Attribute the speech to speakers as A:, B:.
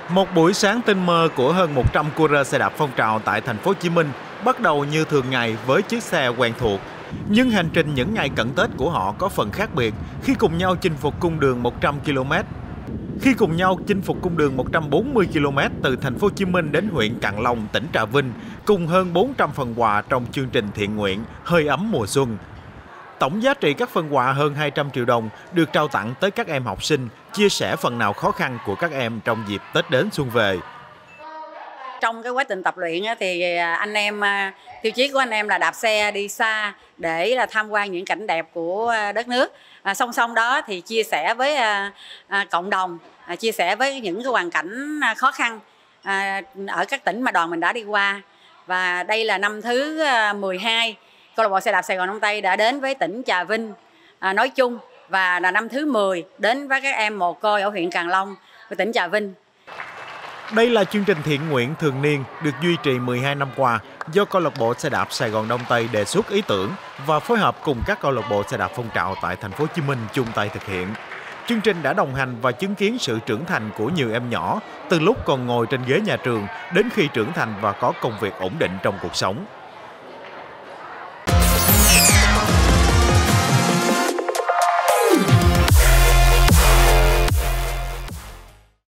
A: Một buổi sáng tinh mơ của hơn 100 courier xe đạp phong trào tại thành phố Hồ Chí Minh bắt đầu như thường ngày với chiếc xe quen thuộc. Nhưng hành trình những ngày cận Tết của họ có phần khác biệt khi cùng nhau chinh phục cung đường 100 km. Khi cùng nhau chinh phục cung đường 140 km từ thành phố Hồ Chí Minh đến huyện Càn Long, tỉnh Trà Vinh, cùng hơn 400 phần quà trong chương trình thiện nguyện Hơi ấm mùa xuân. Tổng giá trị các phần quà hơn 200 triệu đồng được trao tặng tới các em học sinh, chia sẻ phần nào khó khăn của các em trong dịp Tết đến xuân về.
B: Trong cái quá trình tập luyện thì anh em, tiêu chí của anh em là đạp xe đi xa để là tham quan những cảnh đẹp của đất nước. Song song đó thì chia sẻ với cộng đồng, chia sẻ với những cái hoàn cảnh khó khăn ở các tỉnh mà đoàn mình đã đi qua. Và đây là năm thứ 12 câu lạc bộ xe đạp Sài Gòn Đông Tây đã đến với tỉnh Trà Vinh nói chung, và là năm thứ 10 đến với các em mồ côi ở huyện Càn Long của tỉnh Trà Vinh.
A: Đây là chương trình thiện nguyện thường niên được duy trì 12 năm qua do câu lạc bộ xe đạp Sài Gòn Đông Tây đề xuất ý tưởng và phối hợp cùng các câu lạc bộ xe đạp phong trào tại thành phố Hồ Chí Minh chung tay thực hiện. Chương trình đã đồng hành và chứng kiến sự trưởng thành của nhiều em nhỏ từ lúc còn ngồi trên ghế nhà trường đến khi trưởng thành và có công việc ổn định trong cuộc sống.